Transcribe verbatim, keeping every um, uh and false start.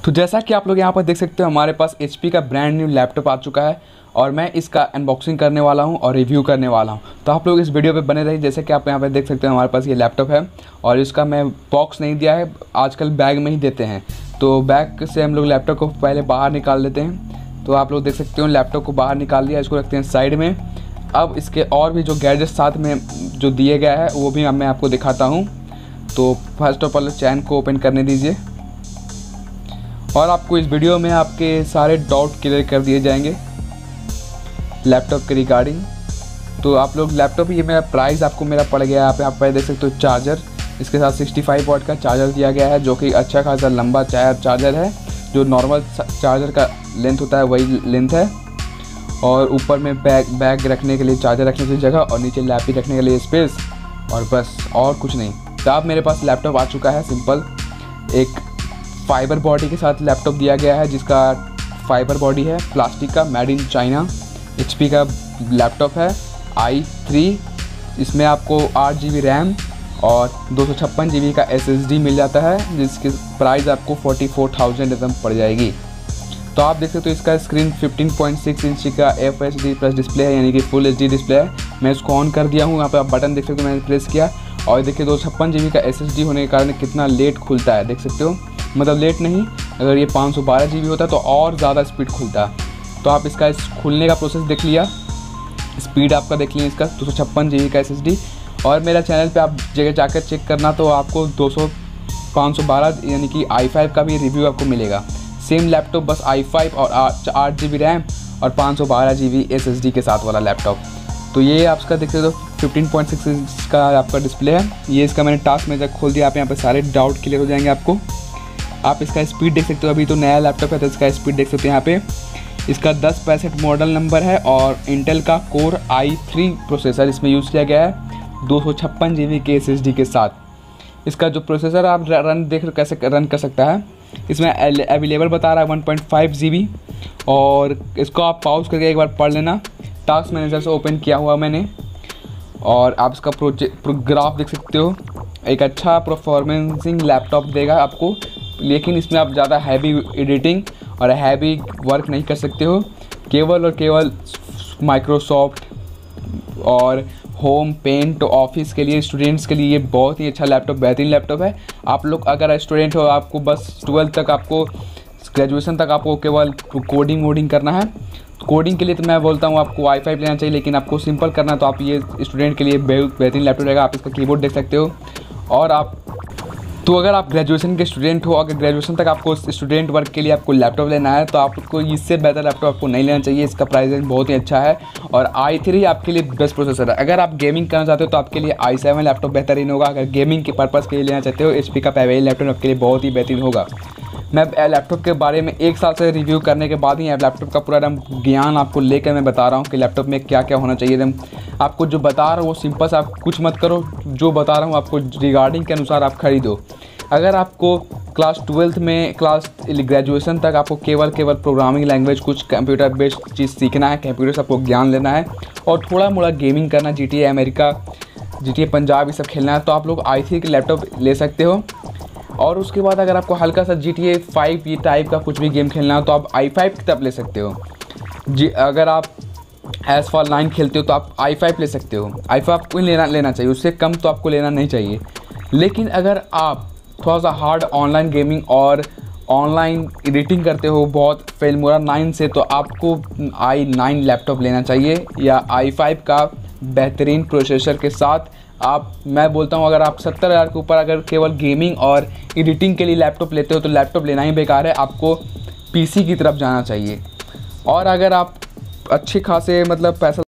तो जैसा कि आप लोग यहाँ पर देख सकते हो, हमारे पास एच पी का ब्रांड न्यू लैपटॉप आ चुका है और मैं इसका अनबॉक्सिंग करने वाला हूँ और रिव्यू करने वाला हूँ। तो आप लोग इस वीडियो पे बने रहिए। जैसे कि आप यहाँ पे देख सकते हो, हमारे पास ये लैपटॉप है और इसका मैं बॉक्स नहीं दिया है, आजकल बैग में ही देते हैं। तो बैग से हम लोग लैपटॉप को पहले बाहर निकाल लेते हैं। तो आप लोग देख सकते हो, लैपटॉप को बाहर निकाल लिया, इसको रखते हैं साइड में। अब इसके और भी जो गैजेट साथ में जो दिए गया है वो भी मैं आपको दिखाता हूँ। तो फर्स्ट ऑफ ऑल चैन को ओपन करने दीजिए और आपको इस वीडियो में आपके सारे डाउट क्लियर कर दिए जाएंगे लैपटॉप के रिगार्डिंग। तो आप लोग लैपटॉप, ये मेरा प्राइस आपको मेरा पड़ गया है यहाँ पे, आप पहले देख सकते हो। चार्जर इसके साथ सिक्सटी फाइव वाट का चार्जर दिया गया है, जो कि अच्छा खासा लंबा चार्जर है। जो नॉर्मल चार्जर का लेंथ होता है वही लेंथ है। और ऊपर में बैग बैग रखने के लिए, चार्जर रखने की जगह, और नीचे लैपटॉप रखने के लिए स्पेस, और बस और कुछ नहीं। तो अब मेरे पास लैपटॉप आ चुका है सिंपल। एक फाइबर बॉडी के साथ लैपटॉप दिया गया है, जिसका फाइबर बॉडी है प्लास्टिक का, made in China. H P का लैपटॉप है आई थ्री। इसमें आपको आठ जी बी रैम और दो सौ छप्पन जी बी का एस एस डी मिल जाता है, जिसकी प्राइस आपको फोर्टी फोर थाउजेंड एकदम पड़ जाएगी। तो आप देख सकते हो, इसका screen fifteen point six inch का F H D plus display है, यानी कि फुल एच डी डिस्प्ले है। मैं इसको ऑन कर दिया हूँ। यहाँ पे आप बटन देख सकते हो, मैंने प्रेस किया और देखिए दो सौ छप्पन जी बी का एस एस डी होने के कारण कितना लेट खुलता है, देख सकते हो। मतलब लेट नहीं, अगर ये पाँच सौ बारह जी बी होता तो और ज़्यादा स्पीड खुलता। तो आप इसका इस खुलने का प्रोसेस देख लिया, स्पीड आपका देख लिया इसका, दो सौ छप्पन जी बी का एस एस डी। और मेरा चैनल पे आप जगह जाकर चेक करना, तो आपको दो सौ पाँच सौ बारह यानी कि आई फाइव का भी रिव्यू आपको मिलेगा। सेम लैपटॉप, बस आई फाइव और आठ जी बी रैम और पाँच सौ बारह G B S S D के साथ वाला लैपटॉप। तो ये आपका देख सकते हो, फिफ्टीन पॉइंट सिक्स इंच का आपका डिस्प्ले है। ये इसका मैंने टास्क मैनेजर खोल दिया, आप यहाँ पे सारे डाउट क्लियर हो जाएंगे आपको। आप इसका स्पीड देख सकते हो, अभी तो नया लैपटॉप है तो इसका स्पीड देख सकते हो यहाँ पे। इसका दस पैंसठ मॉडल नंबर है और इंटेल का कोर आई थ्री प्रोसेसर इसमें यूज़ किया गया है, दो सौ छप्पन जी बी के एस एस डी के साथ। इसका जो प्रोसेसर आप रन देख कैसे रन कर सकता है, इसमें अवेलेबल बता रहा है one point five G B. और इसको आप पॉज करके एक बार पढ़ लेना, टास्क मैनेजर से ओपन किया हुआ मैंने। और आप इसका प्रोजेक्ट ग्राफ देख सकते हो, एक अच्छा परफॉर्मेंसिंग लैपटॉप देगा आपको, लेकिन इसमें आप ज़्यादा हैवी एडिटिंग और हैवी वर्क नहीं कर सकते हो। केवल और केवल माइक्रोसॉफ्ट और होम, पेंट, ऑफिस के लिए, स्टूडेंट्स के लिए ये बहुत ही अच्छा लैपटॉप, बेहतरीन लैपटॉप है। आप लोग अगर स्टूडेंट हो, आपको बस ट्वेल्थ तक, आपको ग्रेजुएशन तक आपको केवल कोडिंग वोडिंग करना है, कोडिंग के लिए तो मैं बोलता हूँ आपको आई फाइव लेना चाहिए। लेकिन आपको सिंपल करना है तो आप ये स्टूडेंट के लिए बेहतरीन लैपटॉप रहेगा। आप इसका कीबोर्ड देख सकते हो। और आप तो अगर आप ग्रेजुएशन के स्टूडेंट हो, अगर ग्रेजुएशन तक आपको स्टूडेंट वर्क के लिए आपको लैपटॉप लेना है, तो आपको इससे बेहतर लैपटॉप आपको नहीं लेना चाहिए। इसका प्राइस बहुत ही अच्छा है और आई थ्री आपके लिए बेस्ट प्रोसेसर है। अगर आप गेमिंग करना चाहते हो तो आपके लिए आई सेवन लैपटॉप बेहतरीन होगा। अगर गेमिंग के पर्पज़ के लिए लेना चाहते हो, एच पी का पैवेलियन लैपटॉप आपके लिए बहुत ही बेहतरीन होगा। मैं लैपटॉप के बारे में एक साल से रिव्यू करने के बाद ही लैपटॉप का पूरा एकदम ज्ञान आपको लेकर मैं बता रहा हूँ कि लैपटॉप में क्या क्या होना चाहिए। एकदम आपको जो बता रहा हूँ वो सिंपल सा, आप कुछ मत करो, जो बता रहा हूँ आपको रिगार्डिंग के अनुसार आप खरीदो। अगर आपको क्लास ट्वेल्थ में, क्लास ग्रेजुएशन तक आपको केवल केवल प्रोग्रामिंग लैंग्वेज, कुछ कंप्यूटर बेस्ड चीज़ सीखना है, कंप्यूटर से आपको ज्ञान लेना है और थोड़ा मोड़ा गेमिंग करना, G T A America, G T A Punjab, ये सब खेलना है, तो आप लोग आई थ्री के लैपटॉप ले सकते हो। और उसके बाद अगर आपको हल्का सा जी टी ए फाइव ये टाइप का कुछ भी गेम खेलना हो तो आप आई फाइव की तरफ ले सकते हो। जी अगर आप एस फॉर नाइन खेलते हो तो आप आई फाइव ले सकते हो। आई फाइव आपको लेना लेना चाहिए, उससे कम तो आपको लेना नहीं चाहिए। लेकिन अगर आप थोड़ा सा हार्ड ऑनलाइन गेमिंग और ऑनलाइन एडिटिंग करते हो बहुत फिल्मोरा नाइन से, तो आपको आई नाइन लैपटॉप लेना चाहिए, या आई फाइव का बेहतरीन प्रोसेसर के साथ। आप मैं बोलता हूँ, अगर आप सत्तर हज़ार के ऊपर अगर केवल गेमिंग और एडिटिंग के लिए लैपटॉप लेते हो तो लैपटॉप लेना ही बेकार है, आपको पीसी की तरफ जाना चाहिए। और अगर आप अच्छे खासे मतलब पैसा